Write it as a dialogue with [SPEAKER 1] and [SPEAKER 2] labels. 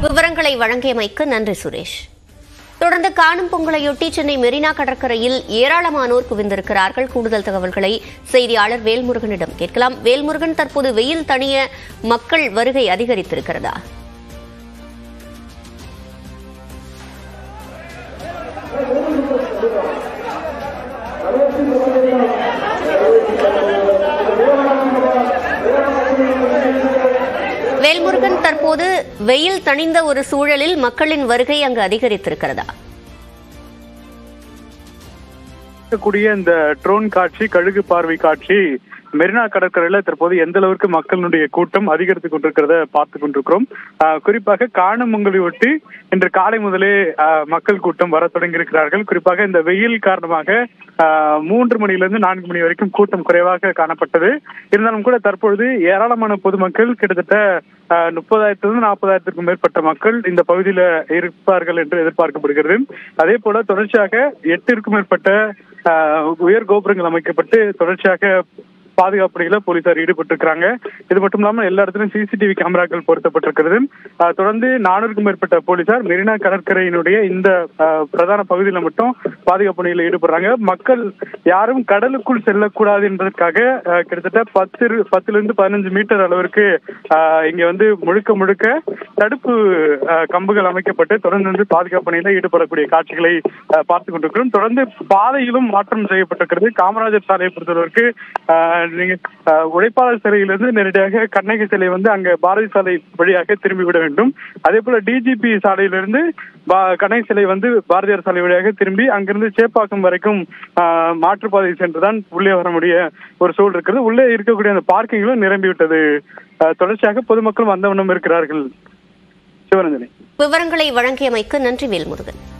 [SPEAKER 1] விவரங்களை வழங்கியமைக்கு நன்றி சுரேஷ். தொடர்ந்து காணும் பொங்கலையொட்டி சென்னை மெரினா கடற்கரையில் ஏராளமானோர் குவிந்திருக்கிறார்கள். கூடுதல் தகவல்களை செய்தியாளர் வேல்முருகனிடம் கேட்கலாம். வேல்முருகன், தற்போது வெயில் தணிய மக்கள் வருகை அதிகரித்திருக்கிறதா? வேல்முருகன், தற்போது வெயில் தணிந்த ஒரு சூழலில் மக்களின் வருகை அங்கு அதிகரித்திருக்கிறதா?
[SPEAKER 2] இந்த ட்ரோன் காட்சி, கழுகு பார்வை காட்சி மெரினா கடற்கரையில தற்போது எந்த அளவுக்கு மக்களுடைய கூட்டம் அதிகரித்துக் கொண்டிருக்கிறத பார்த்துக் கொண்டிருக்கிறோம். குறிப்பாக காணும் பொங்கலை ஒட்டி இன்று காலை முதலே மக்கள் கூட்டம் வர தொடங்கி இருக்கிறார்கள். குறிப்பாக இந்த வெயில் காரணமாக 3 மணியிலிருந்து 4 மணி வரைக்கும் கூட்டம் குறைவாக காணப்பட்டது. இருந்தாலும் கூட தற்பொழுது ஏராளமான பொதுமக்கள், கிட்டத்தட்ட 30,000 40,000க்கும் மேற்பட்ட மக்கள் இந்த பகுதியில இருப்பார்கள் என்று எதிர்பார்க்கப்படுகிறது. அதே போல தொடர்ச்சியாக 8க்கும் மேற்பட்ட உயர் கோபுரங்கள் அமைக்கப்பட்டு தொடர்ச்சியாக பாதுகாப்பு பணியில போலீசார் ஈடுபட்டிருக்கிறாங்க. இது மட்டும் இல்லாமல் எல்லா இடத்திலும் சிசிடிவி கேமராக்கள் பொருத்தப்பட்டிருக்கிறது. தொடர்ந்து 400க்கும் மேற்பட்ட போலீசார் மெரினா கடற்கரையினுடைய இந்த பிரதான பகுதியில மட்டும் பாதுகாப்பு பணியில ஈடுபடுறாங்க. மக்கள் யாரும் கடலுக்குள் செல்லக்கூடாது என்பதற்காக கிட்டத்தட்ட 10 to 15 மீட்டர் அளவிற்கு இங்க வந்து முழுக்க தடுப்பு கம்புகள் அமைக்கப்பட்டு தொடர்ந்து பாதுகாப்பு பணியில ஈடுபடக்கூடிய காட்சிகளை பார்த்துக் கொண்டிருக்கிறோம். தொடர்ந்து பாதையிலும் மாற்றம் செய்யப்பட்டிருக்கிறது. காமராஜர் சாலையை பொறுத்தவரைக்கு நீங்க உழைப்பாளர் சிலையிலிருந்து நேரடியாக கண்ணகி சிலை வந்து அங்க பாரதி சாலை வழியாக திரும்பி விட வேண்டும். அதே போல டிஜிபி சாலையிலிருந்து கண்ணகி சிலை வந்து பாரதியார் சாலை வழியாக திரும்பி அங்கிருந்து சேப்பாக்கம் வரைக்கும் மாற்றுப்பாதை சென்றுதான் உள்ளே வர முடிய ஒரு சூழல் இருக்கிறது. உள்ளே இருக்கக்கூடிய அந்த பார்க்கிங்களும் நிரம்பிவிட்டது. தொடர்ச்சியாக பொதுமக்களும் வந்தவண்ணம் இருக்கிறார்கள். சிவரஞ்சனி,
[SPEAKER 1] விவரங்களை வழங்கியமைக்கு நன்றி வேல்முருகன்.